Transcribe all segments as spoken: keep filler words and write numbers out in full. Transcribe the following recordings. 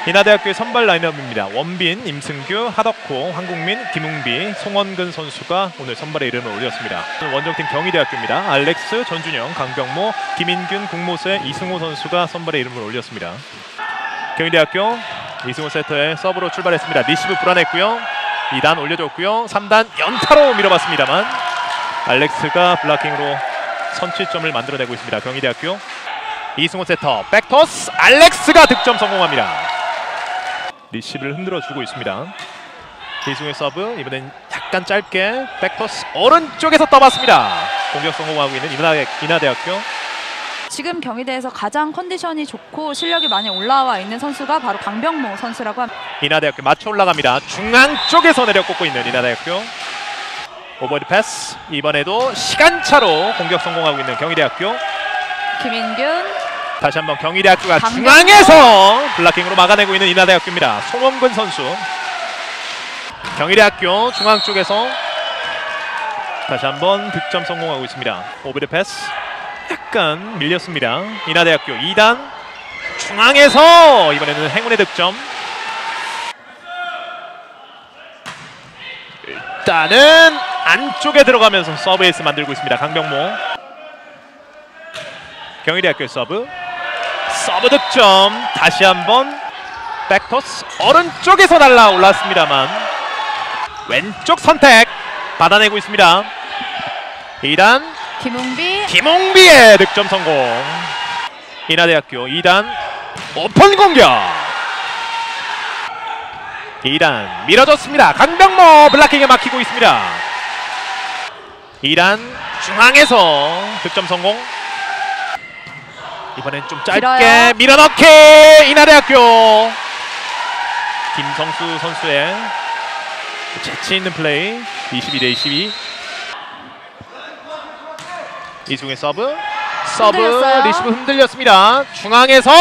인하대학교의 선발 라인업입니다. 원빈, 임승규, 하덕호, 황국민, 김웅비, 송원근 선수가 오늘 선발에 이름을 올렸습니다. 원정팀 경희대학교입니다. 알렉스, 전준영, 강병모, 김인균, 국모세, 이승호 선수가 선발에 이름을 올렸습니다. 경희대학교 이승호 세터의 서브로 출발했습니다. 리시브 불안했고요. 이 단 올려줬고요. 삼 단 연타로 밀어봤습니다만 알렉스가 블락킹으로 선취점을 만들어내고 있습니다. 경희대학교 이승호 세터 백토스, 알렉스가 득점 성공합니다. 리시브를 흔들어주고 있습니다. 이승호의 서브, 이번엔 약간 짧게 백토스 오른쪽에서 떠봤습니다. 공격 성공하고 있는 인하대, 인하대학교. 지금 경희대에서 가장 컨디션이 좋고 실력이 많이 올라와 있는 선수가 바로 강병모 선수라고 합니다. 인하대학교 맞춰 올라갑니다. 중앙 쪽에서 내려 꽂고 있는 인하대학교. 오버헤드 패스, 이번에도 시간차로 공격 성공하고 있는 경희대학교. 김인균, 다시 한번 경희대학교가 중앙에서 블락킹으로 막아내고 있는 인하대학교입니다. 송원근 선수. 경희대학교 중앙 쪽에서 다시 한번 득점 성공하고 있습니다. 오버헤드 패스 약간 밀렸습니다. 인하대학교 이 단 중앙에서 이번에는 행운의 득점. 일단은 안쪽에 들어가면서 서브에이스 만들고 있습니다. 강병모. 경희대학교의 서브 서브 득점. 다시 한번 백토스 오른쪽에서 날아올랐습니다만 왼쪽 선택 받아내고 있습니다. 이 단 김웅비, 김웅비의 득점 성공. 인하대학교 이 단 오픈 공격. 이 단 밀어줬습니다. 강병모 블락킹에 막히고 있습니다. 이 단 중앙에서 득점 성공. 이번엔 좀 짧게 길어요. 밀어넣기. 인하대학교 김성수 선수의 재치 있는 플레이. 이십이 대 이십이. 이승우의 서브 서브 흔들렸어요. 리시브 흔들렸습니다. 중앙에서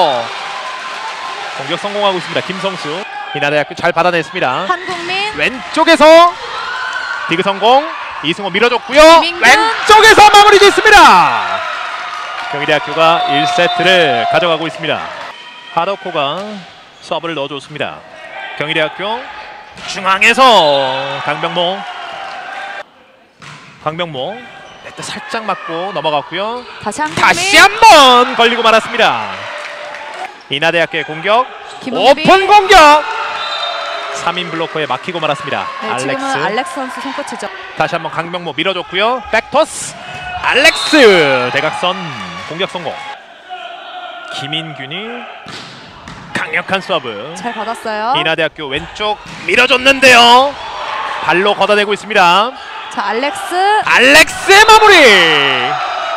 공격 성공하고 있습니다. 김성수. 인하대학교 잘 받아냈습니다. 한국민, 왼쪽에서 디그 성공. 이승호 밀어줬고요. 김인균. 왼쪽에서 마무리 짓습니다. 경희대학교가 일 세트를 가져가고 있습니다. 하덕호가 서브를 넣어줬습니다. 경희대학교 중앙에서 강병모. 강병모 네트 살짝 맞고 넘어갔고요. 다시 한국민, 다시 한번 걸리고 말았습니다. 인하대학교의 공격. 김웅비. 오픈 공격. 삼 인 블로커에 막히고 말았습니다. 네, 알렉스. 지금은 알렉스 선수 손끝이죠. 다시 한번 강병모 밀어줬고요. 백토스 알렉스 대각선 공격 성공. 김인균이 강력한 서브. 잘 받았어요. 인하대학교 왼쪽 밀어줬는데요. 발로 걷어내고 있습니다. 자, 알렉스, 알렉스의 마무리.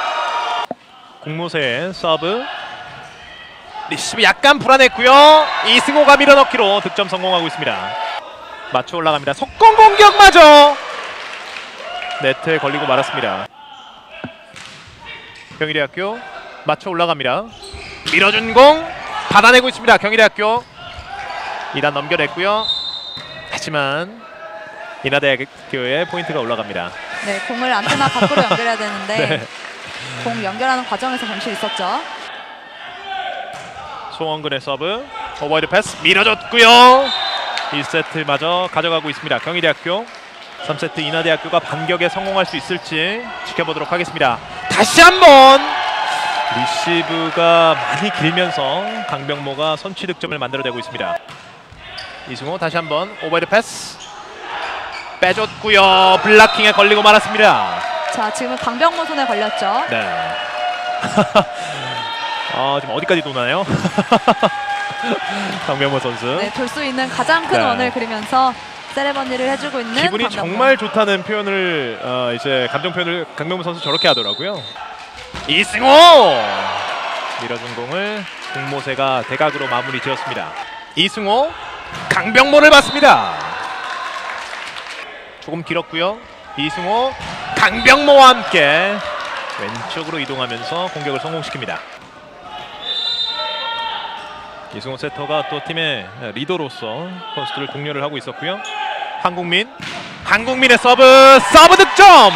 공모세의 서브 리시브 약간 불안했고요. 이승호가 밀어넣기로 득점 성공하고 있습니다. 맞춰 올라갑니다. 속공 공격마저 네트에 걸리고 말았습니다. 경희대학교 맞춰 올라갑니다. 밀어준 공 받아내고 있습니다. 경희대학교 이 단 넘겨냈고요. 하지만 인하대학교의 포인트가 올라갑니다. 네, 공을 안테나 밖으로 연결해야 되는데 네. 공 연결하는 과정에서 잠시 있었죠. 송원근의 서브 오버헤드 패스 밀어줬고요. 일 세트마저 가져가고 있습니다. 경희대학교. 삼 세트 인하대학교가 반격에 성공할 수 있을지 지켜보도록 하겠습니다. 다시 한번 리시브가 많이 길면서 강병모가 선취 득점을 만들어내고 있습니다. 이승호 다시 한번 오버헤드 패스 빼줬고요. 블락킹에 걸리고 말았습니다. 자, 지금은 강병모 손에 걸렸죠. 네. 어, 지금 어디까지 도나요? 강병모 선수. 네, 돌 수 있는 가장 큰 네. 원을 그리면서 세레머니를 해주고 있는 기분이 강병모. 정말 좋다는 표현을 어, 이제 감정 표현을 강병모 선수 저렇게 하더라고요. 이승호 밀어준 공을 공모세가 대각으로 마무리 지었습니다. 이승호 강병모를 봤습니다. 조금 길었고요. 이승호 강병모와 함께 왼쪽으로 이동하면서 공격을 성공시킵니다. 이승호 세터가 또 팀의 리더로서 선수들을 독려를 하고 있었고요. 한국민 한국민의 서브 서브 득점.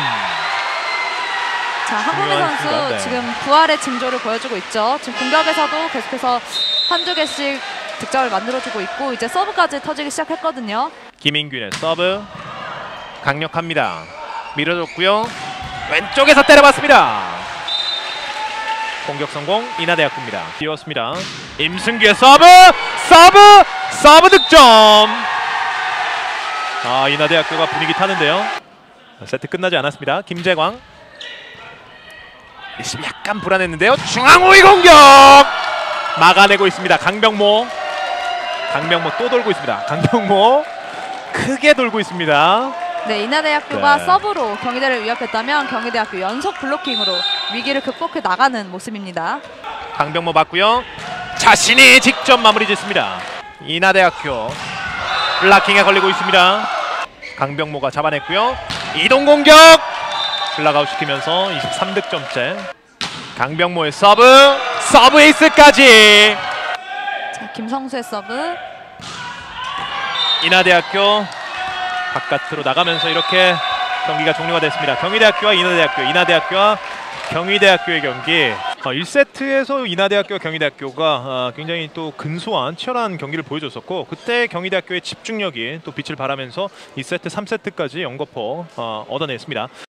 자, 한국민 중요한 선수 순간, 네. 지금 부활의 징조를 보여주고 있죠. 지금 공격에서도 계속해서 한두 개씩 득점을 만들어주고 있고 이제 서브까지 터지기 시작했거든요. 김인균의 서브 강력합니다. 밀어줬고요. 왼쪽에서 때려봤습니다. 공격 성공 인하대학교입니다. 띄웠습니다. 임승규의 서브 서브 서브 득점. 아 인하대학교가 분위기 타는데요. 세트 끝나지 않았습니다. 김재광 리시브 약간 불안했는데요. 중앙 우위 공격 막아내고 있습니다. 강병모 강병모 또 돌고 있습니다. 강병모 크게 돌고 있습니다. 네, 인하대학교가 네. 서브로 경희대를 위협했다면 경희대학교 연속 블로킹으로 위기를 극복해 나가는 모습입니다. 강병모 맞고요. 자신이 직접 마무리 짓습니다. 인하대학교 블락킹에 걸리고 있습니다. 강병모가 잡아냈고요. 이동 공격 블락아웃 시키면서 이십삼 득점째. 강병모의 서브 서브 에이스까지. 자, 김성수의 서브. 인하대학교 바깥으로 나가면서 이렇게 경기가 종료가 됐습니다. 경희대학교와 인하대학교, 인하대학교와 경희대학교의 경기. 어, 일 세트에서 인하대학교와 경희대학교가 어, 굉장히 또 근소한 치열한 경기를 보여줬었고 그때 경희대학교의 집중력이 또 빛을 발하면서 이 세트, 삼 세트까지 연거포 어, 얻어냈습니다.